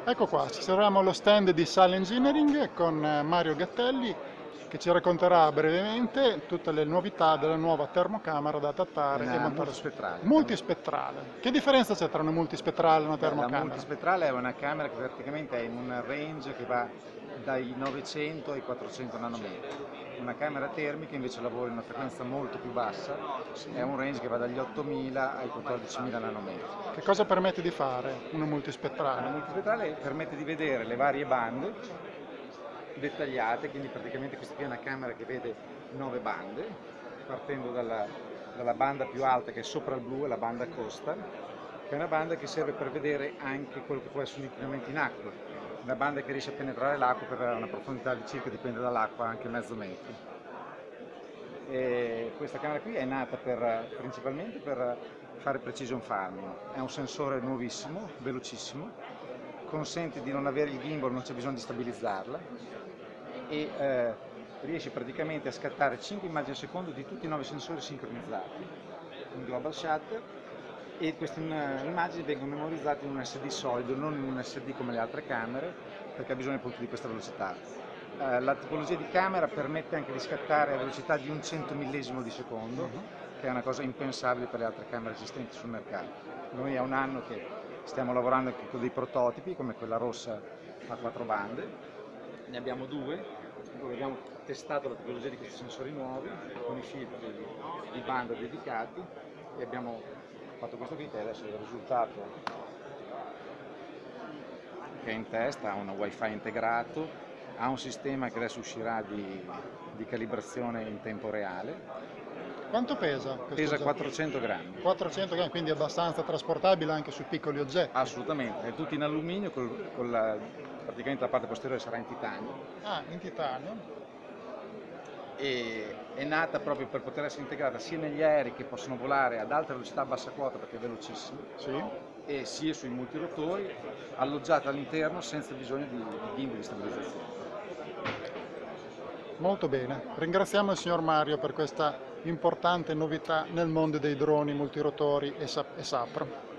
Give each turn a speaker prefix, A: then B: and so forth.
A: Ecco qua, ci troviamo allo stand di Sal Engineering con Mario Gattelli che ci racconterà brevemente tutte le novità della nuova termocamera da adattare e
B: Una
A: montare su
B: multispettrale.
A: multispettrale. Che differenza c'è tra una multispettrale e una
B: Beh, la
A: termocamera?
B: multispettrale è una camera che praticamente è in un range che va dai 900 ai 400 nanometri. Una camera termica invece lavora in una frequenza molto più bassa,
A: Sì.
B: è un range che va dagli 8000 ai 14000 nanometri.
A: Che cosa permette di fare una
B: Una
A: multispettrale?
B: multispettrale permette di vedere le varie bande dettagliate, quindi praticamente questa qui è una camera che vede 9 bande, partendo dalla banda più alta che è sopra il blu, è la banda costa, che è una banda che serve per vedere anche quello che può essere un inquinamento in acqua, una banda che riesce a penetrare l'acqua per avere una profondità di circa, dipende dall'acqua, anche mezzo metro. E questa camera qui è nata principalmente per fare precision farming, è un sensore nuovissimo, velocissimo, consente di non avere il gimbal, non c'è bisogno di stabilizzarla e riesce praticamente a scattare 5 immagini al secondo di tutti i 9 sensori sincronizzati, un global shutter, e queste immagini vengono memorizzate in un SD solido, non in un SD come le altre camere, perché ha bisogno appunto di questa velocità. La tipologia di camera permette anche di scattare a velocità di un 100 millesimo di secondo, che è una cosa impensabile per le altre camere esistenti sul mercato. Noi è un anno che stiamo lavorando anche con dei prototipi, come quella rossa a 4 bande, ne abbiamo due, dove abbiamo testato la tecnologia di questi sensori nuovi, con i filtri di banda dedicati, e abbiamo fatto questo qui, che adesso è il risultato che è in testa, ha un wifi integrato, ha un sistema che adesso uscirà di calibrazione in tempo reale,
A: Quanto pesa questo
B: pesa
A: oggetto?
B: 400 grammi,
A: 400 grammi, quindi abbastanza trasportabile anche su piccoli oggetti.
B: assolutamente, è tutto in alluminio, praticamente la parte posteriore sarà in titanio,
A: Ah, in titanio?
B: e è nata proprio per poter essere integrata sia negli aerei che possono volare ad alta velocità a bassa quota perché è velocissimo,
A: Sì.
B: e sia sui multirotori, alloggiata all'interno senza bisogno di gimbal di stabilizzazione.
A: Molto bene, ringraziamo il signor Mario per questa importante novità nel mondo dei droni multirotori e SAPR.